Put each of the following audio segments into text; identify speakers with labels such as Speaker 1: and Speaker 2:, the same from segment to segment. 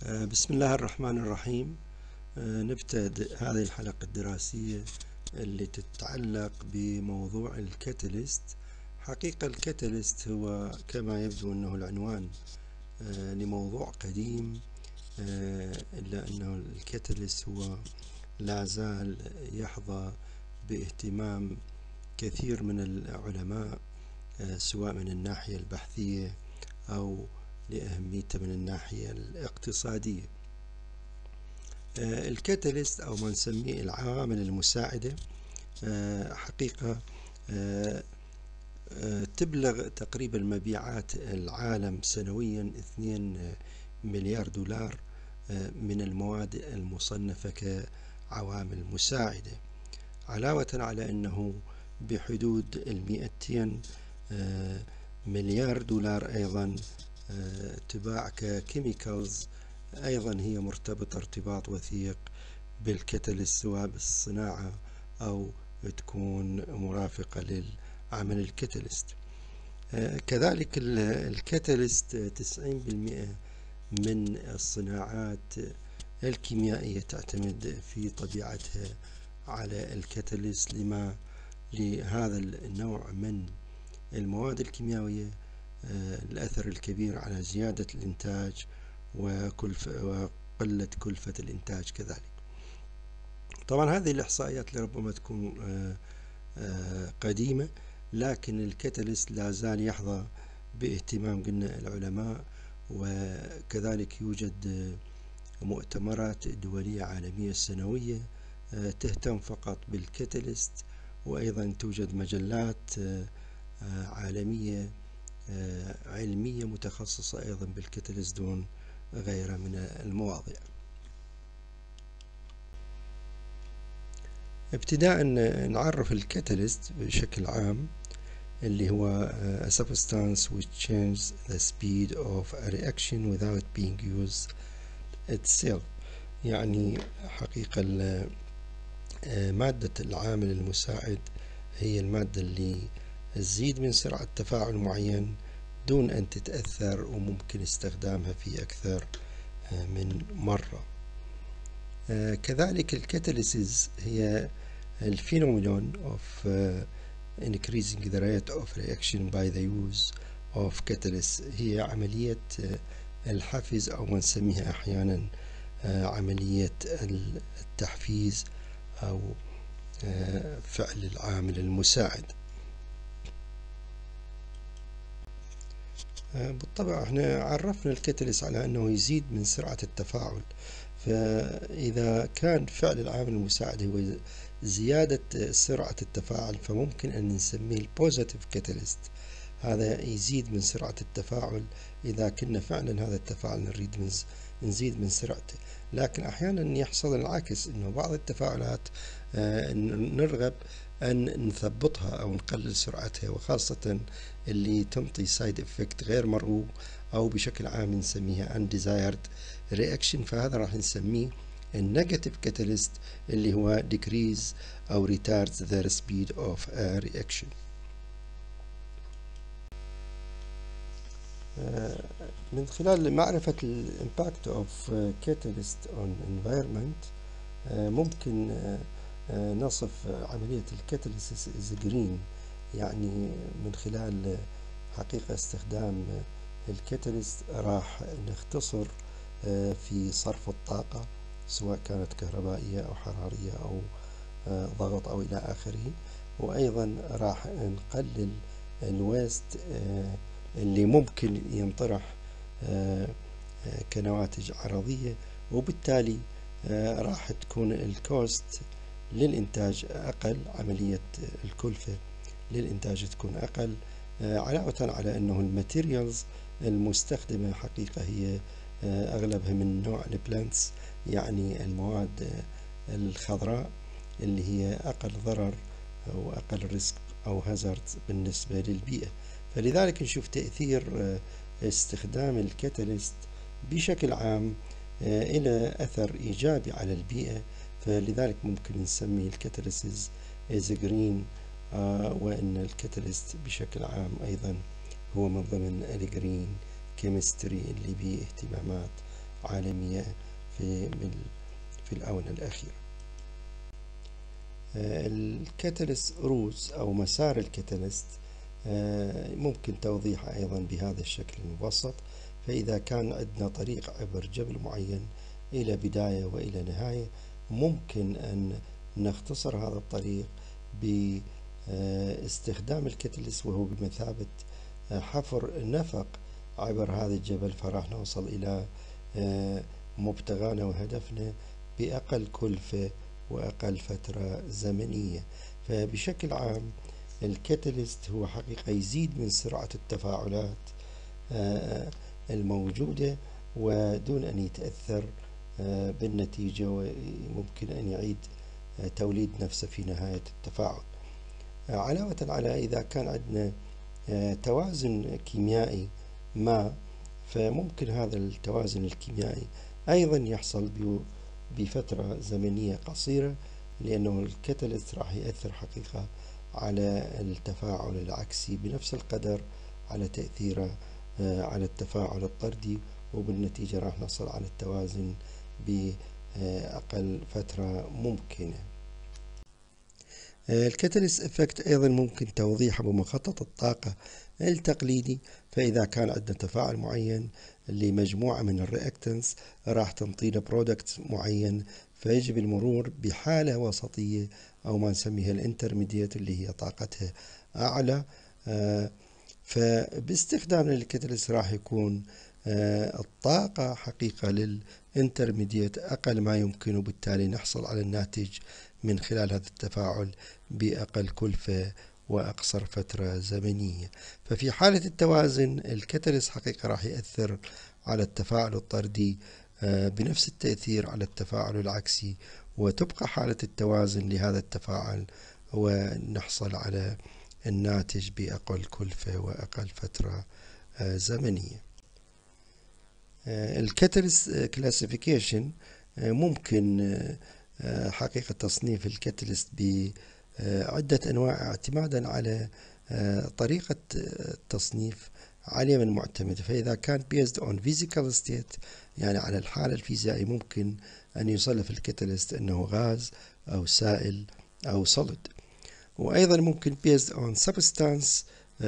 Speaker 1: بسم الله الرحمن الرحيم. نبتدئ هذه الحلقة الدراسية اللي تتعلق بموضوع الكاتاليست. حقيقة الكاتاليست هو كما يبدو أنه العنوان لموضوع قديم، إلا أنه الكاتاليست هو لا زال يحظى باهتمام كثير من العلماء، سواء من الناحية البحثية أو لأهميته من الناحية الاقتصادية. الكاتاليست أو ما نسميه العوامل المساعدة حقيقة تبلغ تقريبا مبيعات العالم سنويا 2 مليار دولار من المواد المصنفة كعوامل مساعدة، علاوة على أنه بحدود 200 مليار دولار أيضا تباع ككيميكالز، أيضا هي مرتبطة ارتباط وثيق بالكاتاليست، سواء بالصناعة أو تكون مرافقة للعمل الكاتاليست. كذلك الكاتاليست 90% من الصناعات الكيميائية تعتمد في طبيعتها على الكاتاليست، لهذا النوع من المواد الكيميائية الأثر الكبير على زيادة الإنتاج وقلة كلفة الإنتاج كذلك. طبعا هذه الإحصائيات لربما تكون قديمة، لكن الكاتاليست لا زال يحظى باهتمام قلنا العلماء، وكذلك يوجد مؤتمرات دولية عالمية سنوية تهتم فقط بالكاتاليست، وأيضا توجد مجلات عالمية علمية متخصصة أيضا بالكاتاليست دون غيرها من المواضيع. ابتداء نعرف الكاتاليست بشكل عام، اللي هو a substance which changes the speed of a reaction without being used itself. يعني حقيقة مادة العامل المساعد هي المادة اللي تزيد من سرعة تفاعل معين دون أن تتأثر، وممكن استخدامها في أكثر من مرة. كذلك الكاتاليسيس هي الفينومينون of increasing the rate of reaction by the use of catalyst. هي عملية الحفز أو ما نسميها أحيانا عملية التحفيز أو فعل العامل المساعد. بالطبع احنا عرفنا الكاتاليست على أنه يزيد من سرعة التفاعل، فإذا كان فعل العامل المساعد هو زيادة سرعة التفاعل فممكن أن نسميه البوزيتيف كاتاليست. هذا يزيد من سرعة التفاعل إذا كنا فعلا هذا التفاعل نريد نزيد من سرعته. لكن أحيانا يحصل العكس، أنه بعض التفاعلات نرغب أن نثبطها أو نقلل سرعتها، وخاصة اللي تنطي سايد افكت غير مرغوب أو بشكل عام نسميها undesired reaction، فهذا راح نسميه النيجاتيف كاتاليست، اللي هو decrease أو retards the speed of a reaction. من خلال معرفة الإمباكت of catalyst on environment ممكن نصف عملية الكاتاليسيس as green، يعني من خلال حقيقة استخدام الكاتاليست راح نختصر في صرف الطاقة، سواء كانت كهربائية أو حرارية أو ضغط أو إلى آخره، وأيضا راح نقلل الويست اللي ممكن ينطرح كنواتج عرضية، وبالتالي راح تكون الكوست للإنتاج أقل، عملية الكلفة للإنتاج تكون أقل، علاوة على أنه الماتيريالز المستخدمة حقيقة هي أغلبها من نوع البلانتس، يعني المواد الخضراء اللي هي أقل ضرر أو أقل ريسك أو هازارد بالنسبة للبيئة. فلذلك نشوف تأثير استخدام الكاتاليست بشكل عام إلى أثر إيجابي على البيئة، فلذلك ممكن نسمي الكاتاليسيس as green، وأن الكاتاليست بشكل عام أيضا هو من ضمن الجرين كيمستري اللي به اهتمامات عالمية في الآونة الأخيرة. الكاتاليست روتس أو مسار الكاتاليست ممكن توضيحه أيضا بهذا الشكل المبسط. فإذا كان عندنا طريق عبر جبل معين إلى بداية وإلى نهاية، ممكن أن نختصر هذا الطريق باستخدام الكاتاليست، وهو بمثابة حفر نفق عبر هذا الجبل، فراح نوصل إلى مبتغانا وهدفنا بأقل كلفة وأقل فترة زمنية. فبشكل عام الكاتاليست هو حقيقة يزيد من سرعة التفاعلات الموجودة ودون أن يتأثر بالنتيجة، وممكن أن يعيد توليد نفسه في نهاية التفاعل. علاوة على إذا كان عندنا توازن كيميائي ما، فممكن هذا التوازن الكيميائي أيضا يحصل بفترة زمنية قصيرة، لأنه الكاتاليست راح يأثر حقيقة على التفاعل العكسي بنفس القدر على تأثيره على التفاعل الطردي، وبالنتيجة راح نصل على التوازن بأقل فترة ممكنة. الكاتاليست افكت أيضا ممكن توضيحه بمخطط الطاقة التقليدي. فإذا كان عندنا تفاعل معين لمجموعة من الرياكتنس راح تنطينا برودكت معين، فيجب المرور بحالة وسطية أو ما نسميها الانترميديت اللي هي طاقتها أعلى. فباستخدام الكاتاليست راح يكون الطاقة حقيقة للانترميديت أقل ما يمكن، وبالتالي نحصل على الناتج من خلال هذا التفاعل بأقل كلفة وأقصر فترة زمنية. ففي حالة التوازن الكاتاليست حقيقة راح يأثر على التفاعل الطردي بنفس التأثير على التفاعل العكسي، وتبقى حالة التوازن لهذا التفاعل ونحصل على الناتج بأقل كلفة وأقل فترة زمنية. الكاتاليست كلاسيفيكيشن ممكن حقيقة تصنيف الكاتاليست بعدة أنواع اعتمادا على طريقة التصنيف عالية من معتمدة. فإذا كان based on physical state يعني على الحالة الفيزيائية، ممكن أن يصنف الكاتاليست أنه غاز أو سائل أو solid. وأيضا ممكن based on substance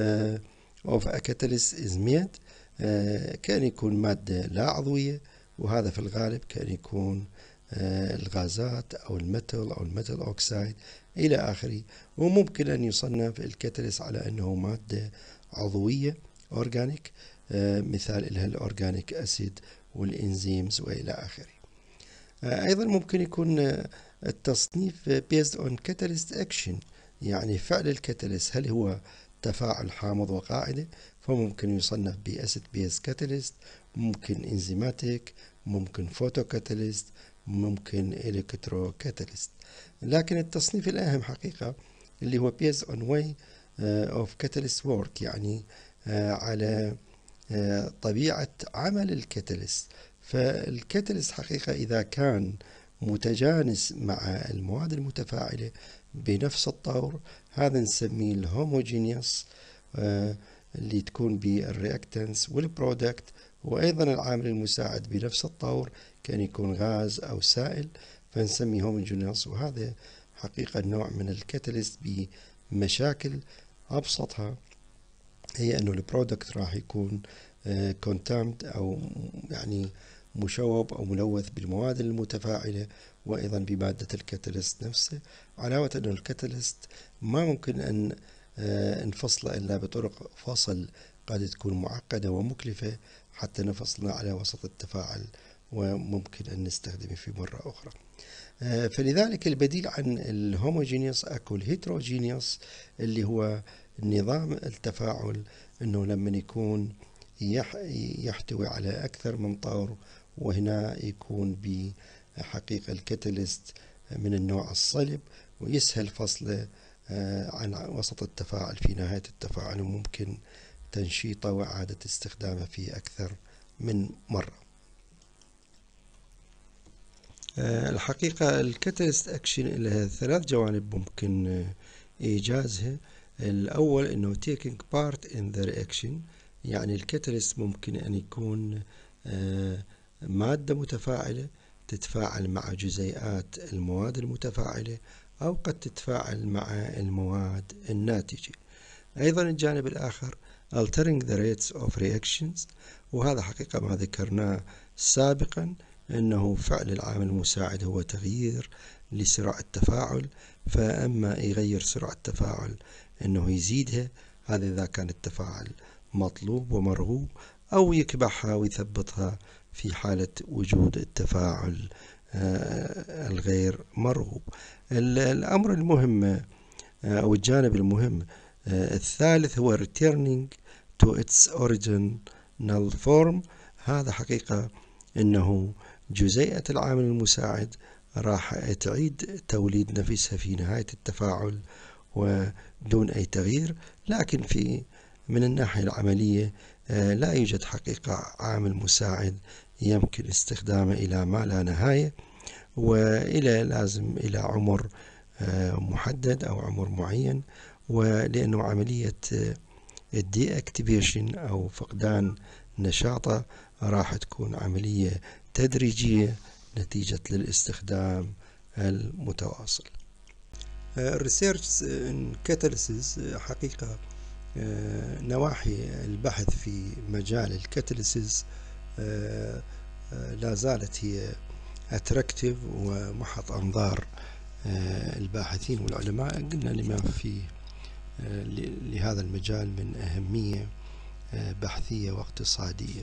Speaker 1: of a catalyst is made كأن يكون مادة لا عضوية، وهذا في الغالب كأن يكون الغازات أو الميتال أو الميتال أوكسايد إلى آخره. وممكن أن يصنف الكاتاليست على أنه مادة عضوية أورجانيك، مثال لها الأورجانيك أسيد والإنزيمز وإلى آخره. أيضا ممكن يكون التصنيف based on catalyst action يعني فعل الكاتاليست، هل هو تفاعل حامض وقاعدة، فممكن يصنف بأسيد بيز كاتاليست، ممكن انزيماتيك، ممكن فوتو كاتاليست، ممكن إلكترو كاتاليست. لكن التصنيف الأهم حقيقة اللي هو based on way of catalyst work يعني على طبيعة عمل الكاتاليست. فالكاتاليست حقيقة إذا كان متجانس مع المواد المتفاعلة بنفس الطور، هذا نسميه الهوموجينيوس اللي تكون بالرياكتنس والبرودكت، وأيضا العامل المساعد بنفس الطور كان يكون غاز أو سائل، فنسميه هوموجينيوس. وهذا حقيقة نوع من الكاتاليست بمشاكل أبسطها هي أنه البرودكت راح يكون كونتامد أو يعني مشوب أو ملوث بالمواد المتفاعلة وأيضا بمادة الكاتاليست نفسه. علاوة أن الكاتاليست ما ممكن أن نفصله إلا بطرق فصل قد تكون معقدة ومكلفة حتى نفصلنا على وسط التفاعل، وممكن أن نستخدمه في مرة أخرى. فلذلك البديل عن الهوموجينيوس أكو الهيتروجينيوس اللي هو نظام التفاعل أنه لما يكون يحتوي على أكثر من طور، وهنا يكون بحقيقة الكاتاليست من النوع الصلب ويسهل فصله عن وسط التفاعل في نهاية التفاعل، وممكن تنشيطه وإعادة استخدامه في أكثر من مرة. الحقيقة الكاتاليست أكشن لها 3 جوانب ممكن إيجازها. الأول أنه taking part in the reaction يعني الكاتاليست ممكن أن يكون مادة متفاعلة تتفاعل مع جزيئات المواد المتفاعلة، أو قد تتفاعل مع المواد الناتجة. أيضا الجانب الآخر altering the rates of reactions، وهذا حقيقة ما ذكرناه سابقا، أنه فعل العامل المساعد هو تغيير لسرعة التفاعل، فأما يغير سرعة التفاعل أنه يزيدها، هذا إذا كان التفاعل مطلوب ومرغوب، أو يكبحها ويثبطها في حالة وجود التفاعل الغير مرغوب. الأمر المهم أو الجانب المهم الثالث هو returning to its original form. هذا حقيقة أنه جزيئة العامل المساعد راح تعيد توليد نفسها في نهاية التفاعل ودون أي تغيير، لكن من الناحية العملية لا يوجد حقيقة عامل مساعد يمكن استخدامه إلى ما لا نهاية، لازم إلى عمر محدد أو عمر معين، ولأنه عملية الدي اكتيفيشن أو فقدان نشاطه راح تكون عملية تدريجية نتيجة للاستخدام المتواصل. الريسيرش ان كاتاليسيس حقيقة نواحي البحث في مجال الكاتاليسيس لا زالت هي اتراكتيف ومحط انظار الباحثين والعلماء، قلنا لما في لهذا المجال من أهمية بحثية واقتصادية.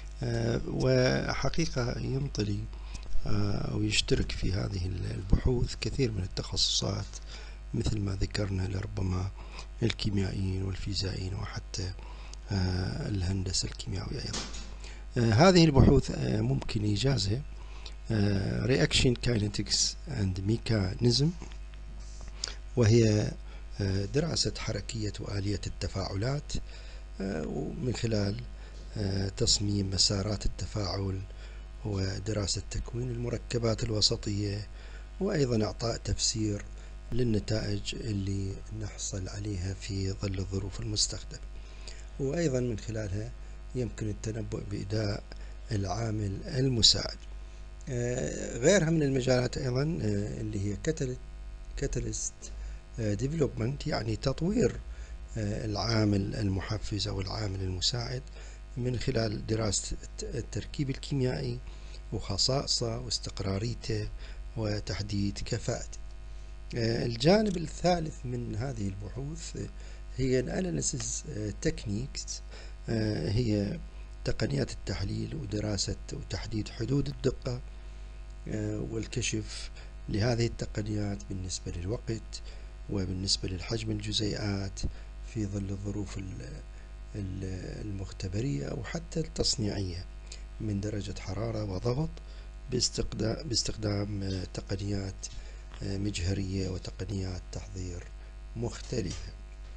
Speaker 1: وحقيقة ينطلي أو يشترك في هذه البحوث كثير من التخصصات مثل ما ذكرنا، لربما الكيميائيين والفيزيائيين وحتى الهندسة الكيميائية أيضا. هذه البحوث ممكن إيجازها Reaction Kinetics and Mechanism، وهي دراسة حركية وآلية التفاعلات ومن خلال تصميم مسارات التفاعل ودراسة تكوين المركبات الوسطية، وأيضا إعطاء تفسير للنتائج اللي نحصل عليها في ظل الظروف المستخدمة. وأيضا من خلالها يمكن التنبؤ بأداء العامل المساعد. غيرها من المجالات أيضا اللي هي كاتاليست ديفلوبمنت، يعني تطوير العامل المحفز أو العامل المساعد من خلال دراسة التركيب الكيميائي وخصائصه واستقراريته وتحديد كفاءته. الجانب الثالث من هذه البحوث هي الأناليسيس تكنيكس، هي تقنيات التحليل ودراسة وتحديد حدود الدقة والكشف لهذه التقنيات بالنسبة للوقت وبالنسبة للحجم الجزيئات في ظل الظروف المختبرية أو حتى التصنيعية من درجة حرارة وضغط باستخدام تقنيات مجهرية وتقنيات تحضير مختلفة.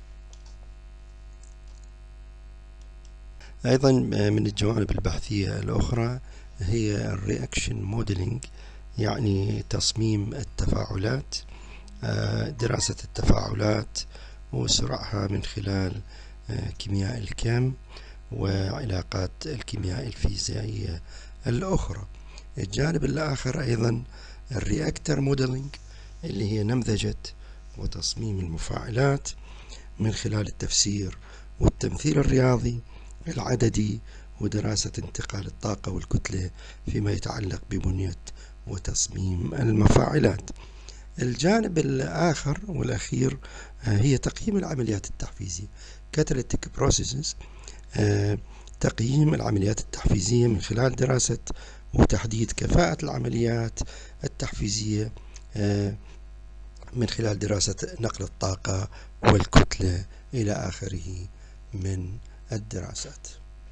Speaker 1: أيضا من الجوانب البحثية الأخرى هي الرياكشن موديلينج، يعني تصميم التفاعلات، دراسة التفاعلات وسرعها من خلال كيمياء الكم وعلاقات الكيمياء الفيزيائية الأخرى. الجانب الآخر أيضا الرياكتر موديلينج، اللي هي نمذجة وتصميم المفاعلات من خلال التفسير والتمثيل الرياضي العددي ودراسة انتقال الطاقة والكتلة فيما يتعلق ببنية وتصميم المفاعلات. الجانب الآخر والأخير هي تقييم العمليات التحفيزية Catalytic Processes، تقييم العمليات التحفيزية من خلال دراسة وتحديد كفاءة العمليات التحفيزية من خلال دراسة نقل الطاقة والكتلة إلى آخره من الدراسات.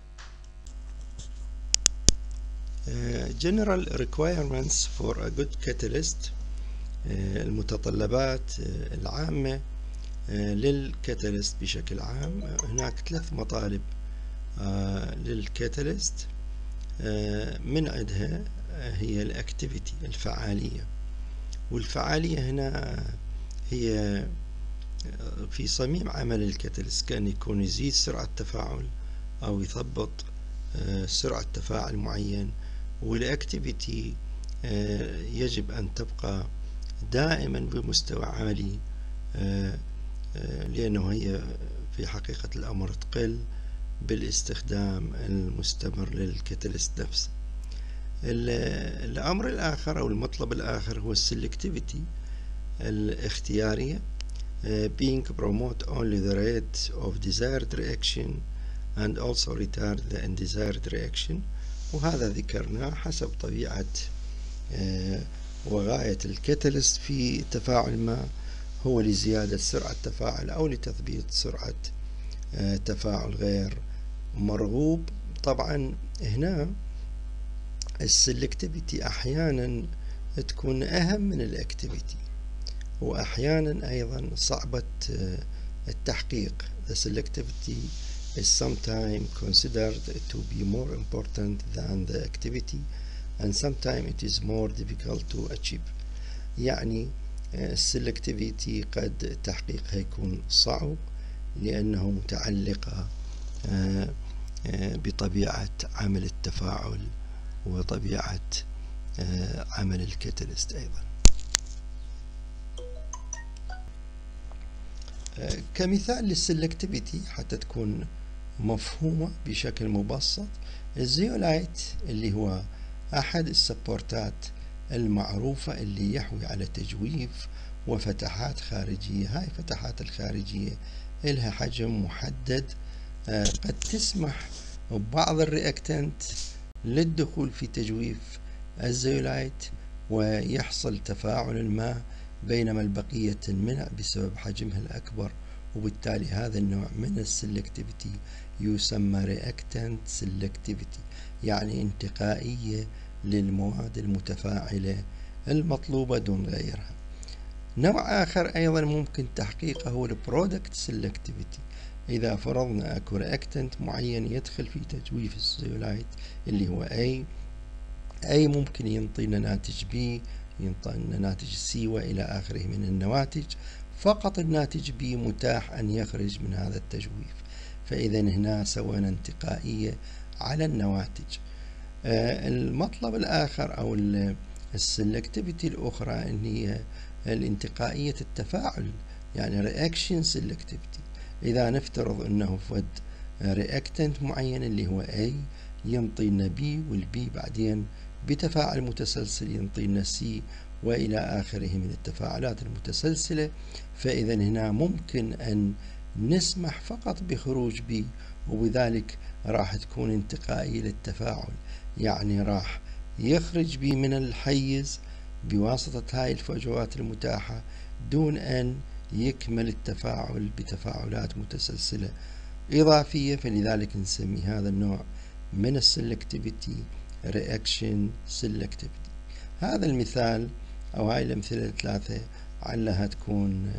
Speaker 1: General requirements for a good catalyst، المتطلبات العامة للكاتاليست بشكل عام. هناك 3 مطالب للكاتاليست، من عندها هي الأكتيفيتي، الفعالية، والفعالية هنا هي في صميم عمل الكاتاليست، كأن يكون يزيد سرعة التفاعل أو يثبط سرعة تفاعل معين والأكتيفيتي يجب أن تبقى دائما بمستوى عالي، لأنه هي في حقيقة الأمر تقل بالاستخدام المستمر للكاتاليست نفسه. الأمر الآخر أو المطلب الآخر هو السلكتيفيتي، الاختيارية. being promote only the rate of desired reaction and also retard the undesired reaction. وهذا ذكرناه حسب طبيعة وغاية الكاتاليست في تفاعل ما، هو لزيادة سرعة تفاعل أو لتثبيت سرعة تفاعل غير مرغوب. طبعا هنا السلكتيفيتي أحيانا تكون أهم من الأكتيفيتي، وأحيانا أيضا صعبة التحقيق. The selectivity is sometimes considered to be more important than the activity and sometimes it is more difficult to achieve. يعني السلكتيفيتي قد تحقيقها يكون صعب لأنه متعلقة بطبيعة عمل التفاعل وطبيعة عمل الكاتاليست أيضا. كمثال للسلكتيفيتي حتى تكون مفهومة بشكل مبسط، الزيولايت اللي هو أحد السبورتات المعروفة اللي يحوي على تجويف وفتحات خارجية. هاي فتحات الخارجية إلها حجم محدد، قد تسمح ببعض الرياكتنت للدخول في تجويف الزيولايت ويحصل تفاعل ما، بينما البقية تنمنع بسبب حجمها الأكبر، وبالتالي هذا النوع من السلكتيفيتي يسمى رياكتنت سلكتيفيتي، يعني انتقائية للمواد المتفاعلة المطلوبة دون غيرها. نوع آخر أيضا ممكن تحقيقه هو البرودكت سلكتيفيتي. إذا فرضنا أكو رياكتنت معين يدخل في تجويف الزيولايت اللي هو A ممكن ينطينا ناتج B، ينطينا ناتج C وإلى آخره من النواتج، فقط الناتج B متاح أن يخرج من هذا التجويف، فإذا هنا سوينا انتقائية على النواتج. المطلب الآخر أو السلكتيفيتي الأخرى أن هي الانتقائية التفاعل، يعني reaction selectivity. إذا نفترض أنه فد reactant معين اللي هو A ينطينا B، والبي بعدين بتفاعل متسلسل ينطينا C وإلى آخره من التفاعلات المتسلسلة، فإذا هنا ممكن أن نسمح فقط بخروج B، وبذلك راح تكون انتقائية للتفاعل، يعني راح يخرج B من الحيز بواسطة هاي الفجوات المتاحة دون أن يكمل التفاعل بتفاعلات متسلسلة إضافية، فلذلك نسمي هذا النوع من السلكتيفيتي رياكشن سلكتيفيتي. هذا المثال أو هاي الأمثلة الثلاثة علها تكون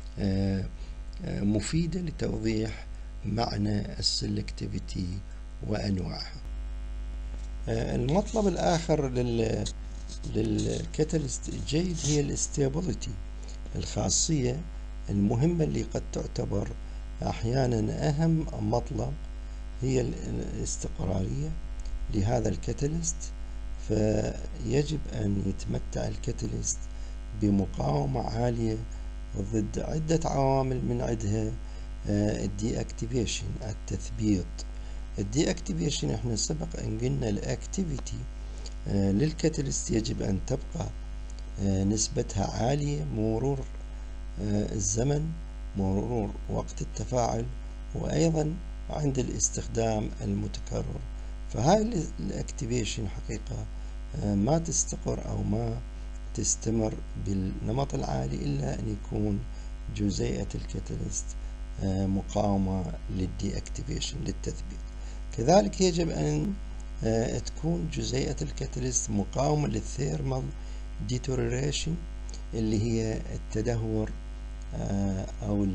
Speaker 1: مفيدة لتوضيح معنى السلكتيفيتي وأنواعها. المطلب الآخر للكاتاليست الجيد هي الاستابيليتي، الخاصية المهمة اللي قد تعتبر أحيانا أهم مطلب هي الاستقرارية لهذا الكاتاليست. فيجب أن يتمتع الكاتاليست بمقاومة عالية ضد عدة عوامل، من عدها الدي اكتيفيشن، التثبيط. الدي اكتيفيشن احنا سبق ان قلنا الاكتيفيتي للكاتاليست يجب ان تبقى نسبتها عالية مرور الزمن، مرور وقت التفاعل، وايضا عند الاستخدام المتكرر. فهاي الاكتيفيشن حقيقة ما تستقر او ما تستمر بالنمط العالي الا ان يكون جزيئة الكاتاليست مقاومة للدي اكتيفيشن للتثبيت. كذلك يجب ان تكون جزيئة الكاتاليست مقاومة للثيرمال ديتوريشن اللي هي التدهور او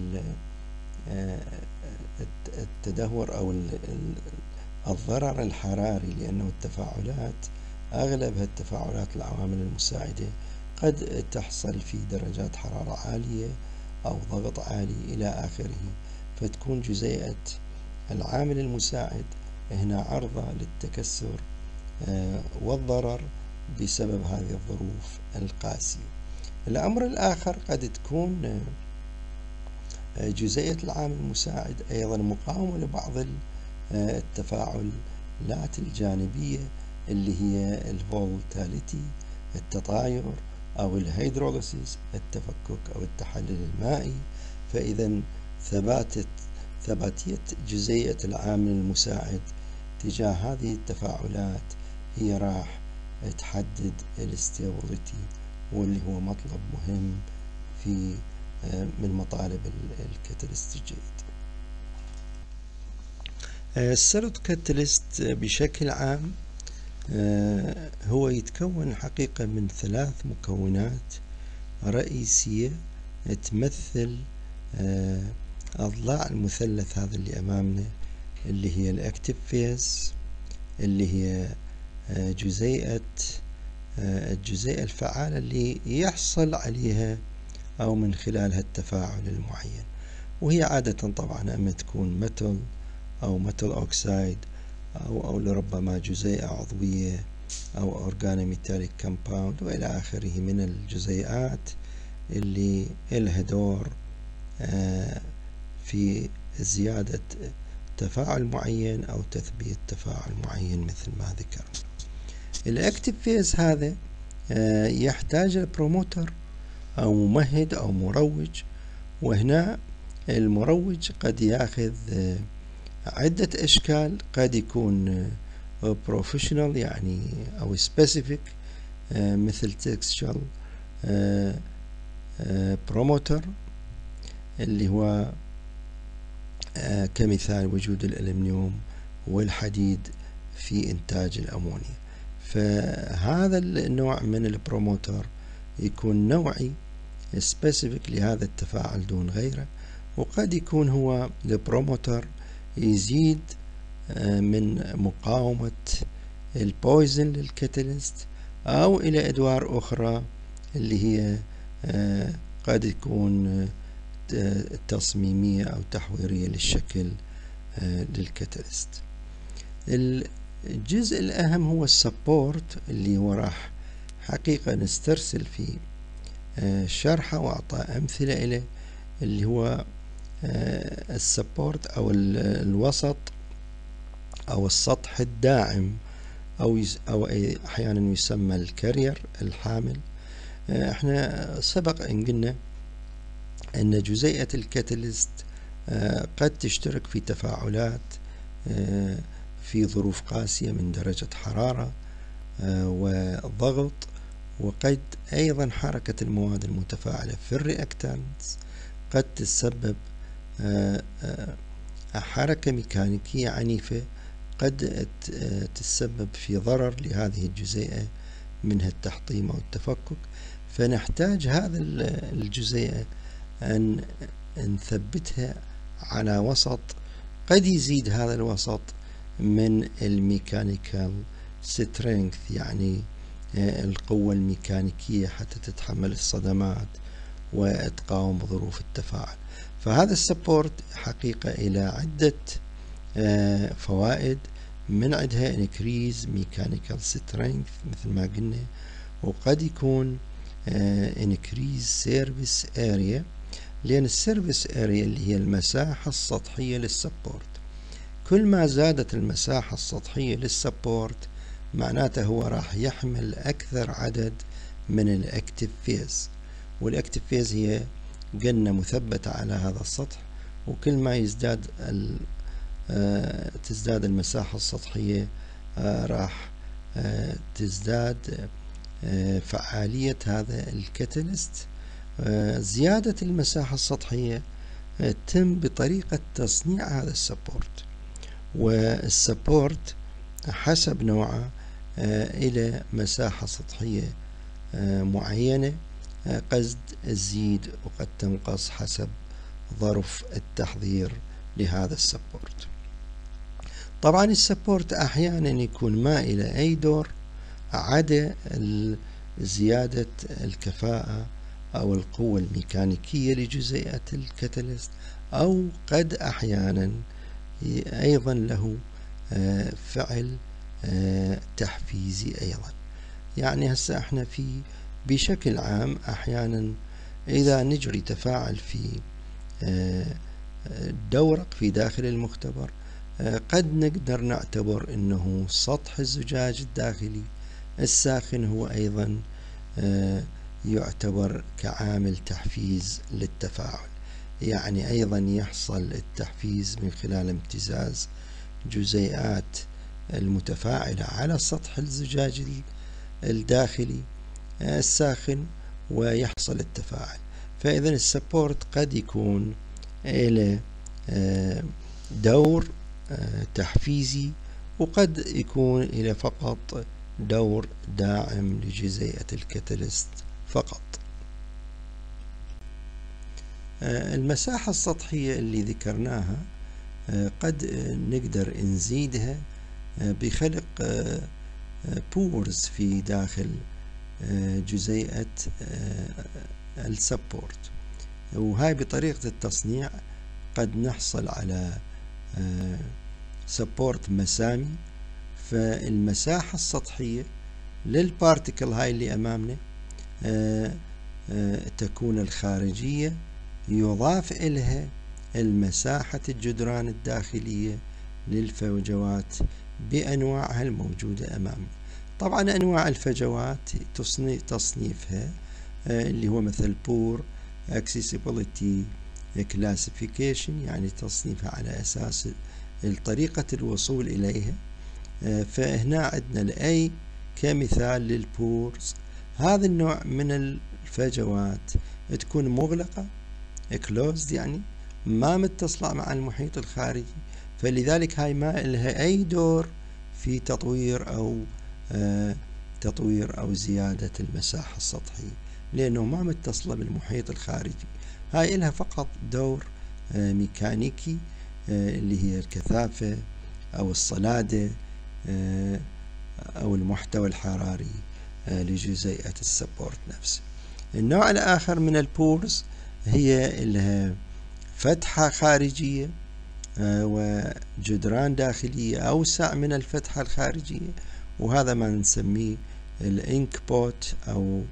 Speaker 1: التدهور او الضرر الحراري، لأنه التفاعلات أغلبها التفاعلات العوامل المساعدة قد تحصل في درجات حرارة عالية أو ضغط عالي إلى آخره، فتكون جزيئة العامل المساعد هنا عرضة للتكسر والضرر بسبب هذه الظروف القاسية. الأمر الآخر قد تكون جزيئة العامل المساعد أيضا مقاومة لبعض التفاعلات الجانبية اللي هي الفولتاليتي، التطاير، أو الهيدروليسيس، التفكك أو التحلل المائي. فإذا ثباتية جزيئة العامل المساعد تجاه هذه التفاعلات هي راح تحدد الاستابيليتي، واللي هو مطلب مهم في من مطالب الكاتاليست الجيد. السوليد كاتاليست بشكل عام هو يتكون حقيقة من 3 مكونات رئيسية تمثل أضلاع المثلث هذا اللي أمامنا، اللي هي الأكتيف فيز، اللي هي الجزيئة الفعالة اللي يحصل عليها أو من خلالها التفاعل المعين، وهي عادة طبعا أما تكون ميتال أو ميتال أوكسايد أو لربما جزيئة عضوية أو أورجانوميتاليك كومباوند وإلى آخره من الجزيئات اللي لها دور في زيادة تفاعل معين أو تثبيت تفاعل معين مثل ما ذكرنا. الأكتيف فيز هذا يحتاج البروموتر أو ممهد أو مروج، وهنا المروج قد يأخذ عدة أشكال، قد يكون بروفيشنال يعني أو سبيسيفيك مثل تكستشوال بروموتر اللي هو كمثال وجود الألمنيوم والحديد في إنتاج الأمونيا. فهذا النوع من البروموتر يكون نوعي سبيسيفيك لهذا التفاعل دون غيره، وقد يكون هو البروموتر يزيد من مقاومة البويزن للكاتاليست أو إلى أدوار أخرى اللي هي قد تكون تصميمية أو تحويرية للشكل للكاتاليست. الجزء الأهم هو السبورت اللي هو راح حقيقة نسترسل في شرحه وأعطاء أمثلة إليه، اللي هو السبورت أو الوسط أو السطح الداعم أو أحيانا يسمى الكارير الحامل. احنا سبق أن قلنا أن جزيئة الكاتاليست قد تشترك في تفاعلات في ظروف قاسية من درجة حرارة وضغط، وقد أيضا حركة المواد المتفاعلة في الرياكتانتس قد تسبب حركة ميكانيكية عنيفة قد تسبب في ضرر لهذه الجزيئة منها التحطيم أو التفكك. فنحتاج هذا الجزيئة أن نثبتها على وسط قد يزيد هذا الوسط من الميكانيكال سترينث، يعني القوة الميكانيكية حتى تتحمل الصدمات وتقاوم ظروف التفاعل. فهذا السبورت حقيقة إلى عدة فوائد، من عندها increase mechanical strength مثل ما قلنا، وقد يكون increase service area، لأن السيرفيس اريا اللي هي المساحة السطحية للسبورت، كل ما زادت المساحة السطحية للسبورت معناته هو راح يحمل أكثر عدد من الأكتيف فيز، والأكتيف فيز هي قلنا مثبتة على هذا السطح، وكل ما تزداد المساحة السطحية راح تزداد فعالية هذا الكاتاليست. زيادة المساحة السطحية تتم بطريقة تصنيع هذا السبورت، والسبورت حسب نوعه إلى مساحة سطحية معينة قد تزيد وقد تنقص حسب ظرف التحضير لهذا السبورت. طبعا السبورت أحيانا يكون ما إلى أي دور عدا زيادة الكفاءة أو القوة الميكانيكية لجزيئة الكاتاليست، أو قد أحيانا أيضا له فعل تحفيزي أيضا. يعني هسه احنا بشكل عام أحيانا إذا نجري تفاعل في دورق في داخل المختبر، قد نقدر نعتبر أنه سطح الزجاج الداخلي الساخن هو أيضا يعتبر كعامل تحفيز للتفاعل. يعني أيضا يحصل التحفيز من خلال امتزاز جزيئات المتفاعلة على سطح الزجاج الداخلي الساخن ويحصل التفاعل. فإذا السبورت قد يكون له دور تحفيزي، وقد يكون له فقط دور داعم لجزيئة الكاتاليست فقط. المساحة السطحية اللي ذكرناها قد نقدر نزيدها بخلق بورز في داخل جزيئة السبورت، وهاي بطريقة التصنيع قد نحصل على سبورت مسامي. فالمساحة السطحية للبارتيكل هاي اللي أمامنا تكون الخارجية، يضاف إلها المساحة الجدران الداخلية للفجوات بأنواعها الموجودة أمامنا. طبعا أنواع الفجوات تصنيفها اللي هو مثل بور accessibility classification، يعني تصنيفها على أساس طريقة الوصول إليها. فهنا عندنا الأي كمثال للبورز. هذا النوع من الفجوات تكون مغلقة closed، يعني ما متصلة مع المحيط الخارجي، فلذلك هاي ما لها أي دور في تطوير أو زيادة المساحة السطحية، لأنه ما متصلة بالمحيط الخارجي. هاي لها فقط دور ميكانيكي اللي هي الكثافة أو الصلادة أو المحتوى الحراري لجزيئة السبورت نفسه. النوع الآخر من البورز هي لها فتحة خارجية وجدران داخلية أوسع من الفتحة الخارجية، وهذا ما نسميه الإنك بوت أو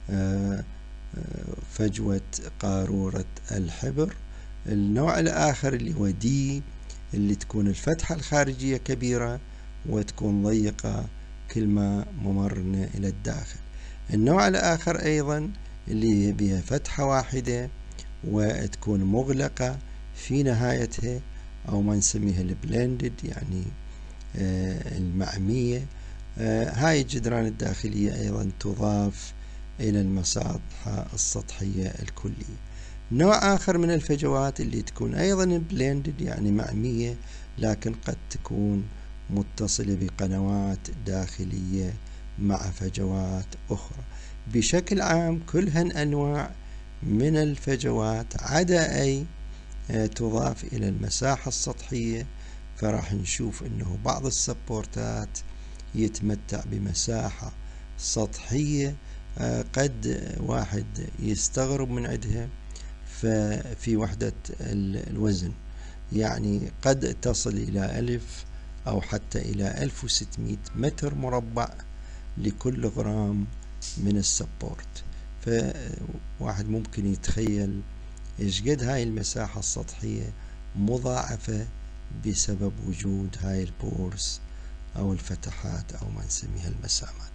Speaker 1: فجوة قارورة الحبر. النوع الآخر اللي هو دي، اللي تكون الفتحة الخارجية كبيرة وتكون ضيقة كل ما ممرنا إلى الداخل. النوع الآخر أيضا اللي بها فتحة واحدة وتكون مغلقة في نهايتها، أو ما نسميها البلندد، يعني المعمية. هاي الجدران الداخلية أيضا تضاف إلى المساحة السطحية الكلية. نوع آخر من الفجوات اللي تكون أيضا بلندد، يعني معمية، لكن قد تكون متصلة بقنوات داخلية مع فجوات أخرى. بشكل عام كلهن أنواع من الفجوات عدا أي تضاف إلى المساحة السطحية. فراح نشوف أنه بعض السبورتات يتمتع بمساحة سطحية قد واحد يستغرب من عندها في وحدة الوزن، يعني قد تصل إلى 1000 أو حتى إلى 1600 متر مربع لكل غرام من السبورت. فواحد ممكن يتخيل إيش قد هاي المساحة السطحية مضاعفة بسبب وجود هاي البورز أو الفتحات أو ما نسميها المسامات.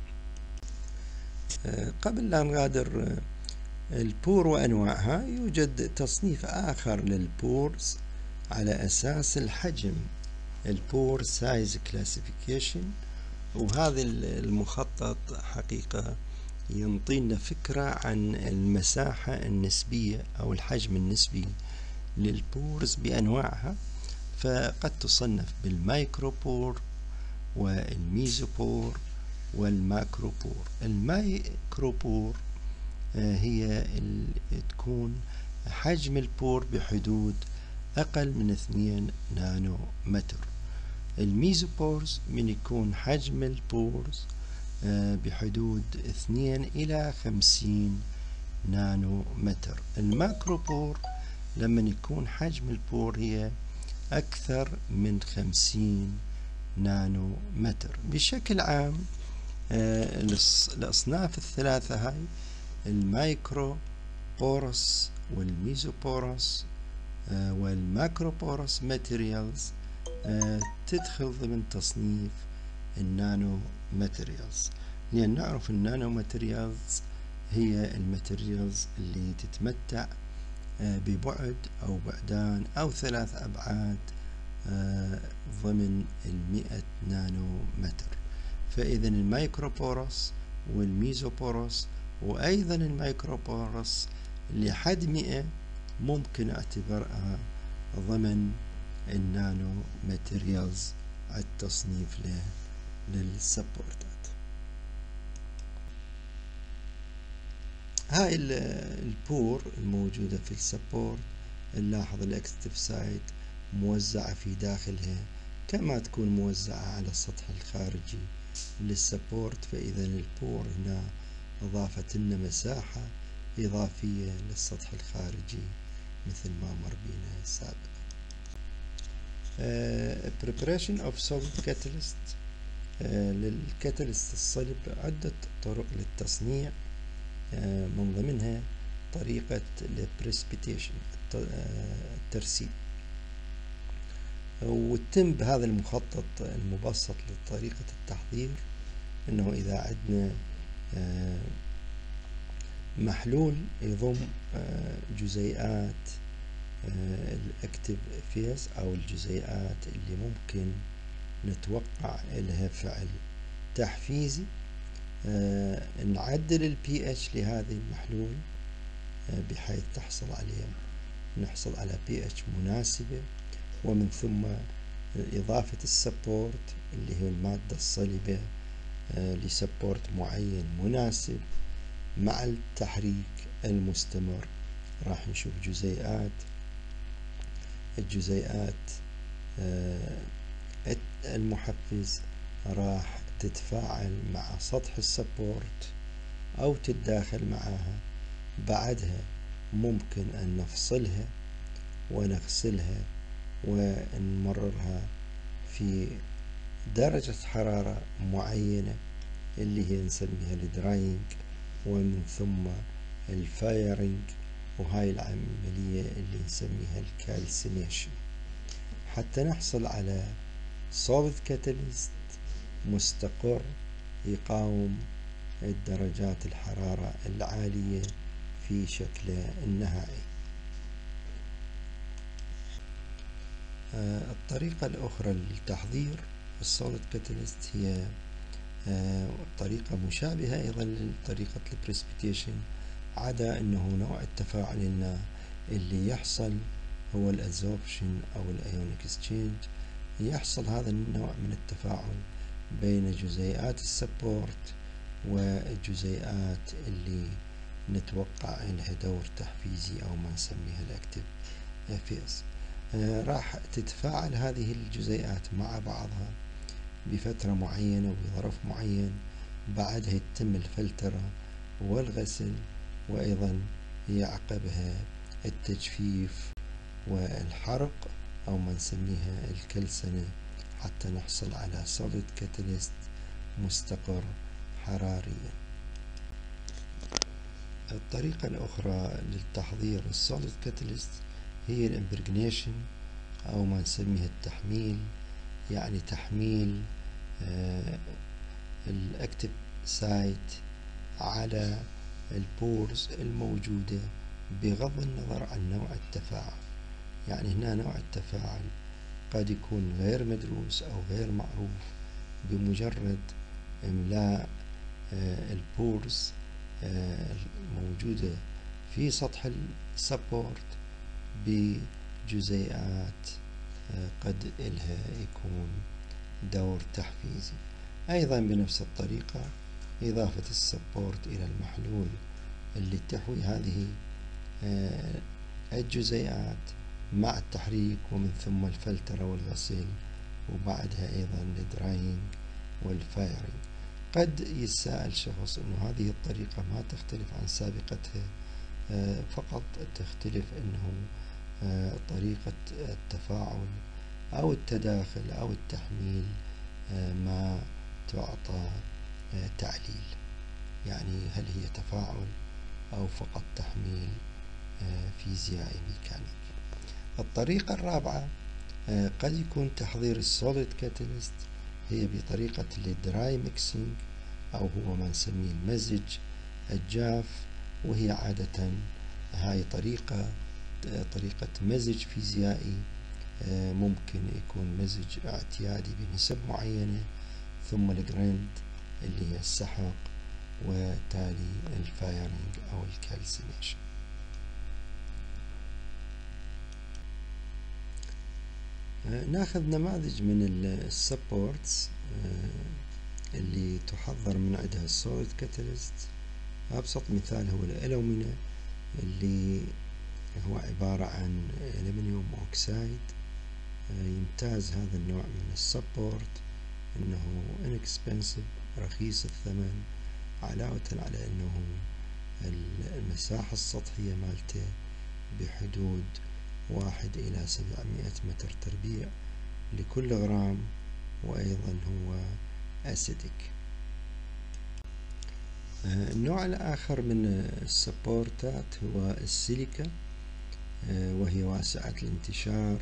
Speaker 1: قبل لا نغادر البور وأنواعها، يوجد تصنيف آخر للبورز على أساس الحجم، البور سايز كلاسيفيكيشن. وهذا المخطط حقيقة ينطينا فكرة عن المساحة النسبية أو الحجم النسبي للبورز بأنواعها. فقد تصنف بالمايكروبور والميزوبور والماكروبور. المايكروبور هي تكون حجم البور بحدود أقل من 2 نانو متر. الميزوبورز من يكون حجم البورز بحدود 2 إلى 50 نانو متر. الماكروبور لما يكون حجم البور هي أكثر من 50 نانو متر. بشكل عام الأصناف الثلاثة هاي، المايكرو بورس والميزوبورس والماكروبورس ماتيريالز، تدخل ضمن تصنيف النانو ماتيريالز، لأن نعرف النانو ماتيريالز هي الماتيريالز اللي تتمتع ببعد أو بعدان أو 3 أبعاد ضمن 100 نانو متر. فإذا المايكروبورس والميزوبورس وأيضا المايكروبورس لحد 100 ممكن اعتبرها ضمن النانو ماتيريالز التصنيف للسبورتات. هاي البور الموجودة في السبورت، نلاحظ الاكستيف سايد موزعة في داخلها كما تكون موزعة على السطح الخارجي للسبورت. فإذا البور هنا أضافت لنا مساحة إضافية للسطح الخارجي مثل ما مر بينا سابقا. preparation of solid catalyst. للكاتاليست الصلب عدة طرق للتصنيع، من ضمنها طريقة البريسبيتيشن الترسيب، وتتم بهذا المخطط المبسط لطريقة التحضير. انه اذا عندنا محلول يضم جزيئات الاكتيف فيز او الجزيئات اللي ممكن نتوقع لها فعل تحفيزي، نعدل البي اتش لهذه المحلول بحيث نحصل على بي اتش مناسبة، ومن ثم إضافة السبورت اللي هي المادة الصلبة لسبورت معين مناسب مع التحريك المستمر. راح نشوف الجزيئات المحفز راح تتفاعل مع سطح السبورت أو تتداخل معها. بعدها ممكن أن نفصلها ونغسلها ونمررها في درجة حرارة معينة اللي هي نسميها الدراينج، ومن ثم الفايرنج، وهاي العملية اللي نسميها الكالسينيشن، حتى نحصل على solid catalyst مستقر يقاوم درجات الحرارة العالية في شكله النهائي. الطريقة الأخرى للتحضير السوليد كاتاليست هي طريقة مشابهة أيضا لطريقة البريسبيتيشن، عدا أنه نوع التفاعل اللي يحصل هو الأزوربشن أو الأيونيك اكسشينج. يحصل هذا النوع من التفاعل بين جزيئات السبورت والجزيئات اللي نتوقع لها دور تحفيزي أو ما نسميها الأكتيف فيز. راح تتفاعل هذه الجزيئات مع بعضها بفترة معينة وبظرف معين، بعدها يتم الفلترة والغسل، وأيضا يعقبها التجفيف والحرق أو ما نسميها الكلسنة، حتى نحصل على solid catalyst مستقر حراريا. الطريقة الأخرى للتحضير السوليد كاتاليست هي الامبرجنيشن أو ما نسميها التحميل، يعني تحميل الأكتيف سايت على البورز الموجودة بغض النظر عن نوع التفاعل. يعني هنا نوع التفاعل قد يكون غير مدروس أو غير معروف، بمجرد إملاء البورز الموجودة في سطح السبورت بجزيئات قد إلها يكون دور تحفيزي. أيضا بنفس الطريقة إضافة السبورت إلى المحلول اللي تحوي هذه الجزيئات مع التحريك، ومن ثم الفلترة والغسيل، وبعدها أيضا الدراينج والفايرنج. قد يتساءل شخص أنه هذه الطريقة ما تختلف عن سابقتها، فقط تختلف أنه طريقة التفاعل أو التداخل أو التحميل ما تعطى تعليل، يعني هل هي تفاعل أو فقط تحميل فيزيائي ميكانيكي. الطريقة الرابعة قد يكون تحضير السوليد كاتاليست هي بطريقة الدراي ميكسينج، أو هو ما نسميه المزج الجاف، وهي عادة هاي طريقة مزج فيزيائي، ممكن يكون مزج اعتيادي بنسب معينة، ثم الجريند اللي هي السحق، وتالي الفايرنج أو الكالسينيشن. ناخذ نماذج من السبورتس اللي تحضر من عندها السوليد كاتاليست. أبسط مثال هو الألومينا، اللي هو عبارة عن ألمنيوم أوكسايد. يمتاز هذا النوع من السبورت أنه inexpensive، رخيص الثمن، علاوة على أنه المساحة السطحية مالته بحدود 1 إلى 700 متر تربيع لكل غرام، وأيضا هو أسيدك. النوع الآخر من السبورتات هو السيليكا، وهي واسعة الانتشار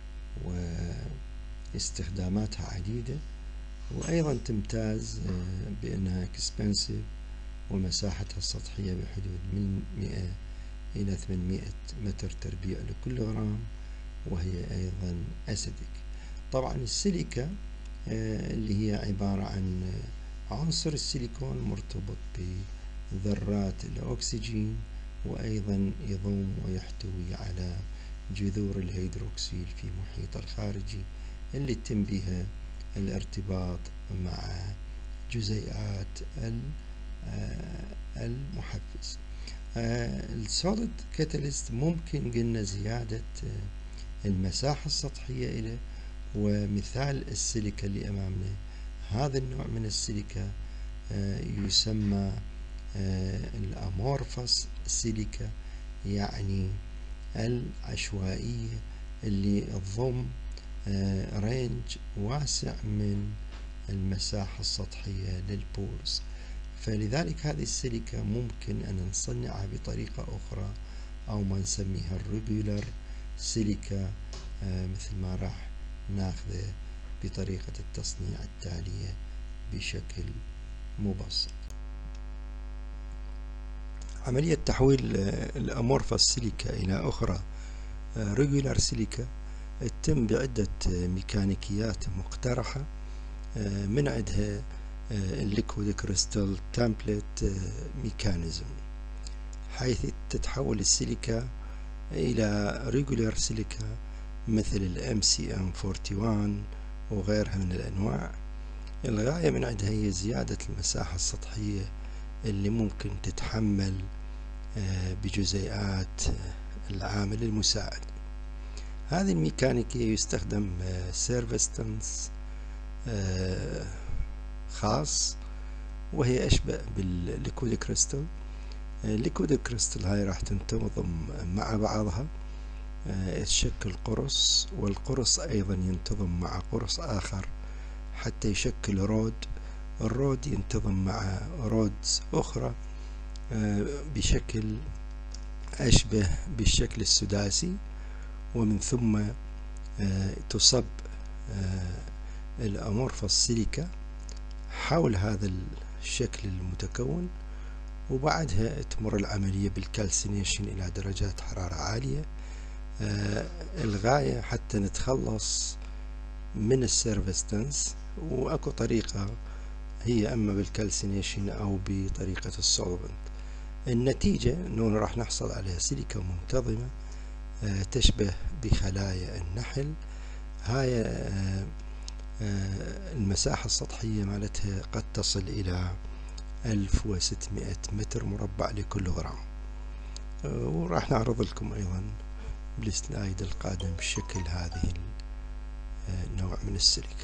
Speaker 1: واستخداماتها عديدة، وأيضا تمتاز بأنها اكسبنسيف، ومساحتها السطحية بحدود من 100 إلى 800 متر تربيع لكل غرام، وهي أيضا أسيدك. طبعا السيليكا اللي هي عبارة عن عنصر السيليكون مرتبط بذرات الأكسجين، وأيضا يضم ويحتوي على جذور الهيدروكسيل في محيط الخارجي، اللي يتم بها الارتباط مع جزيئات المحفز. السوليد كاتاليست ممكن قلنا زيادة المساحة السطحية إليه، ومثال السيليكا اللي أمامنا، هذا النوع من السيليكا يسمى الأمورفوس سيليكا، يعني العشوائية، اللي تضم رينج واسع من المساحة السطحية للبورز. فلذلك هذه السيليكا ممكن أن نصنعها بطريقة أخرى، أو ما نسميها الريجولار سيليكا، مثل ما راح ناخذه بطريقة التصنيع التالية بشكل مبسط. عملية تحويل الأمورفوس سيليكا إلى أخرى ريجولار سيليكا تتم بعدة ميكانيكيات مقترحة، من عندها الليكويد كريستال تمبلت ميكانيزم، حيث تتحول السيليكا إلى ريجولار سيليكا مثل ال MCM41 وغيرها من الأنواع. الغاية من عندها هي زيادة المساحة السطحية اللي ممكن تتحمل بجزيئات العامل المساعد. هذه الميكانيكية يستخدم سيرفستنس خاص، وهي أشبه بالليكويد كريستال. الليكويد كريستال هاي راح تنتظم مع بعضها، تشكل قرص، والقرص أيضا ينتظم مع قرص آخر حتى يشكل رود. الرود ينتظم مع رودز أخرى بشكل أشبه بالشكل السداسي، ومن ثم تصب الأمورفوس سيليكا حول هذا الشكل المتكون، وبعدها تمر العملية بالكالسينيشن إلى درجات حرارة عالية. الغاية حتى نتخلص من السيرفستنس، وأكو طريقة هي أما بالكالسينيشن أو بطريقة السولفنت. النتيجة أنه راح نحصل على سيليكا منتظمة تشبه بخلايا النحل. هاي المساحة السطحية مالتها قد تصل إلى 1600 متر مربع لكل غرام، وراح نعرض لكم أيضا بالسلايد القادم بشكل هذه النوع من السيليكا.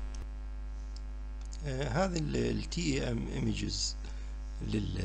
Speaker 1: هذا ال TEM images لل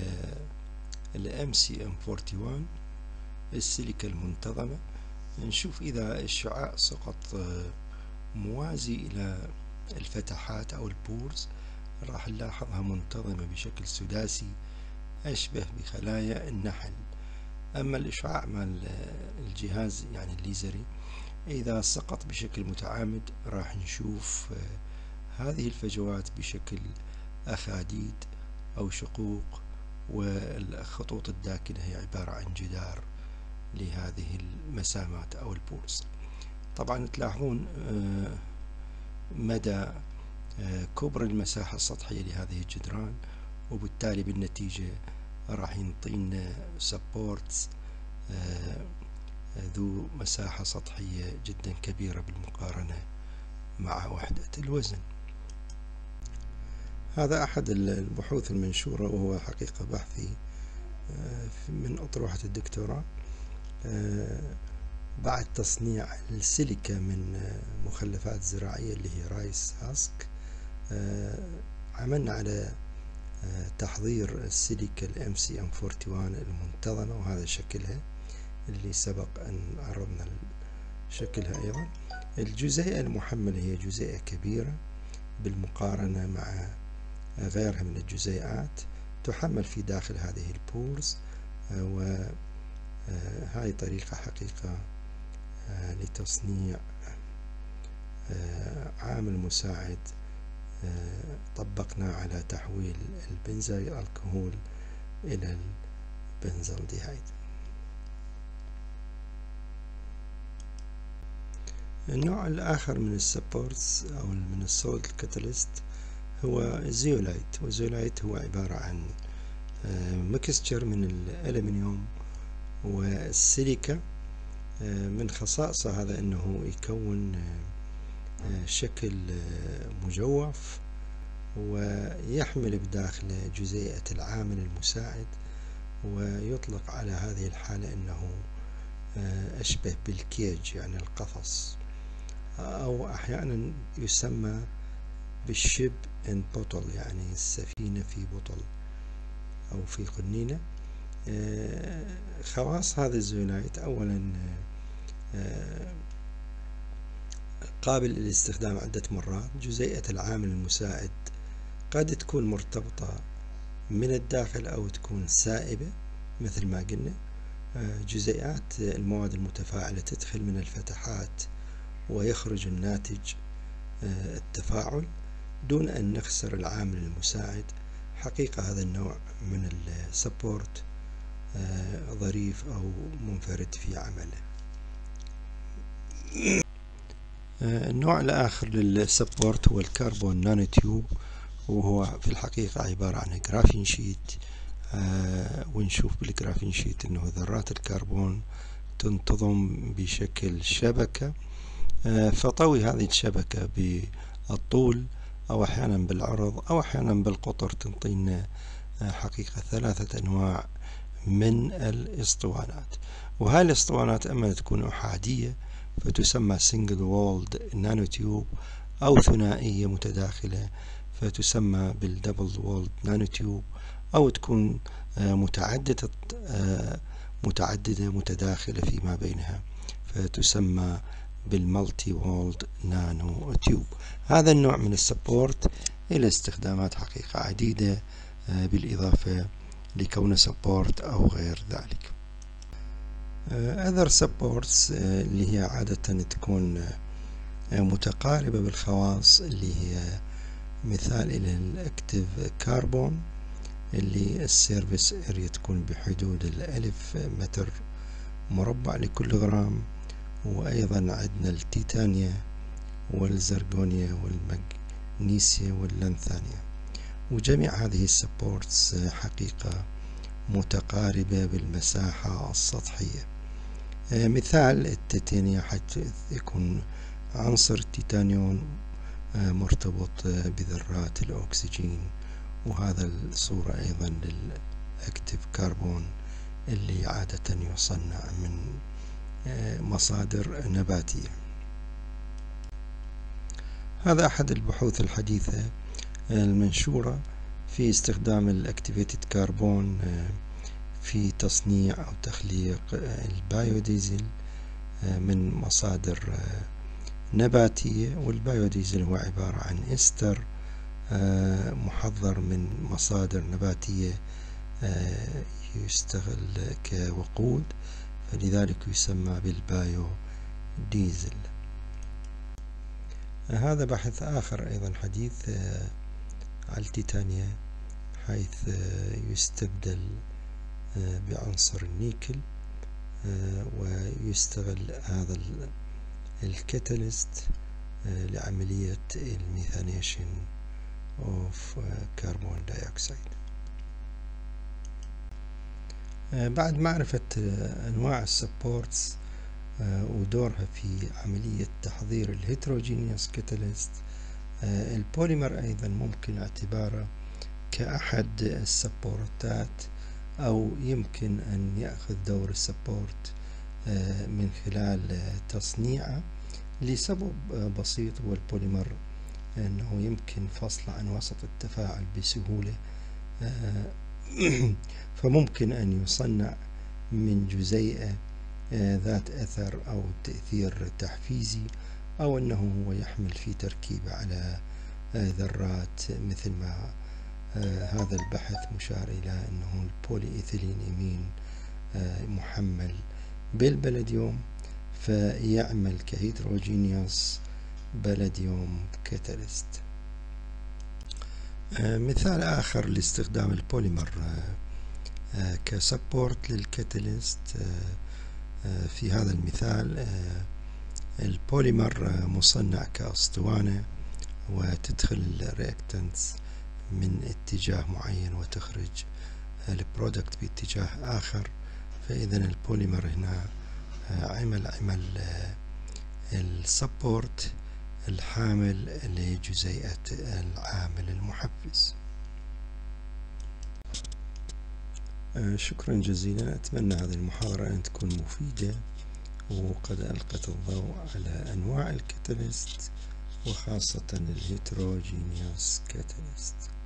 Speaker 1: MCM41 السيليكا المنتظمة. نشوف إذا الشعاع سقط موازي إلى الفتحات أو البورز راح نلاحظها منتظمة بشكل سداسي أشبه بخلايا النحل. أما الإشعاع مع الجهاز يعني الليزري إذا سقط بشكل متعامد راح نشوف هذه الفجوات بشكل أخاديد أو شقوق، والخطوط الداكنة هي عبارة عن جدار لهذه المسامات أو البورز. طبعا تلاحظون مدى كبر المساحة السطحية لهذه الجدران، وبالتالي بالنتيجة راح ينطينا سبورتس ذو مساحة سطحية جدا كبيرة بالمقارنة مع وحدة الوزن. هذا أحد البحوث المنشورة، وهو حقيقة بحثي من أطروحة الدكتوراه. بعد تصنيع السيليكا من مخلفات زراعية اللي هي رايس هاسك، عملنا على تحضير السيليكا MCM41 المنتظمة، وهذا شكلها اللي سبق أن عرضنا شكلها أيضا. الجزيئة المحملة هي جزيئة كبيرة بالمقارنة مع غيرها من الجزيئات، تحمل في داخل هذه البورز، وهاي طريقة حقيقة لتصنيع عامل مساعد طبقنا على تحويل البنزيل الكحول إلى البنزالديهيد. النوع الآخر من السبورتس أو من السولت كاتاليست هو الزيولايت. والزيولايت هو عبارة عن ميكستشر من الألمنيوم والسيليكا. من خصائصه هذا أنه يكون شكل مجوف، ويحمل بداخله جزيئة العامل المساعد، ويطلق على هذه الحالة أنه أشبه بالكيج يعني القفص، أو أحيانا يسمى بالشيب إن بوتل يعني السفينة في بطل أو في قنينة. خواص هذا الزيولايت أولا قابل للاستخدام عدة مرات. جزيئة العامل المساعد قد تكون مرتبطة من الداخل أو تكون سائبة مثل ما قلنا. جزيئات المواد المتفاعلة تدخل من الفتحات ويخرج الناتج التفاعل دون أن نخسر العامل المساعد. حقيقة هذا النوع من السبورت ظريف أو منفرد في عمله. النوع الآخر للسبورت هو الكربون نانو تيوب، وهو في الحقيقة عبارة عن جرافين شيت. ونشوف بالجرافين شيت أنه ذرات الكربون تنتظم بشكل شبكة، فطوي هذه الشبكة بالطول أو أحيانا بالعرض أو أحيانا بالقطر تنطينا حقيقة ثلاثة أنواع من الاسطوانات. وهذه الاسطوانات أما تكون أحادية فتسمى سنجل وولد نانو تيوب، أو ثنائية متداخلة فتسمى بالدبل وولد نانو تيوب، أو تكون متعددة متداخلة فيما بينها فتسمى بالمالتي وولد نانو تيوب. هذا النوع من السبورت إلى استخدامات حقيقة عديدة بالإضافة لكون سبورت أو غير ذلك. other supports اللي هي عادة تكون متقاربة بالخواص، اللي هي مثال إلى الأكتيف كربون اللي السيرفيس اريا تكون بحدود 1000 متر مربع لكل غرام. وأيضا عندنا التيتانيا والزرغونيا والمغنيسيا واللانثانيا. وجميع هذه السبورتس حقيقة متقاربة بالمساحة السطحية. مثال التيتانيا حتى يكون عنصر التيتانيوم مرتبط بذرات الأكسجين، وهذا الصورة أيضا للأكتيف كربون اللي عادة يصنع من مصادر نباتية. هذا أحد البحوث الحديثة المنشورة في استخدام الأكتيفيتد كربون في تصنيع أو تخليق البايوديزل من مصادر نباتية، والبايوديزل هو عبارة عن إستر محضر من مصادر نباتية يستغل كوقود، فلذلك يسمى بالبايو ديزل. هذا بحث آخر أيضا حديث على التيتانيا، حيث يستبدل بعنصر النيكل ويستغل هذا الكاتاليست لعملية الميثانيشن of كربون دايوكسيد. بعد معرفة أنواع السبورتس ودورها في عملية تحضير الهيتروجينيوس كاتاليست، البوليمر أيضا ممكن اعتباره كأحد السبورتات، أو يمكن أن يأخذ دور السبورت من خلال تصنيعه لسبب بسيط، هو البوليمر أنه يمكن فصله عن وسط التفاعل بسهولة، فممكن أن يصنع من جزيئة ذات أثر أو تأثير تحفيزي، أو أنه هو يحمل في تركيبه على ذرات، مثل ما هذا البحث مشار إلى أنه البولي إيثيلين إمين محمل بالبلديوم، فيعمل كهيدروجينيوس بلديوم كاتاليست. مثال آخر لاستخدام البوليمر كسبورت للكاتاليست، في هذا المثال البوليمر مصنع كأسطوانة، وتدخل الرياكتنتس من اتجاه معين وتخرج البرودكت باتجاه آخر، فإذا البوليمر هنا عمل السبورت الحامل لجزيئة العامل المحفز. شكرا جزيلا، أتمنى هذه المحاضرة أن تكون مفيدة، وقد ألقت الضوء على أنواع الكاتاليست، وخاصة الهيتروجينيوس كاتاليست.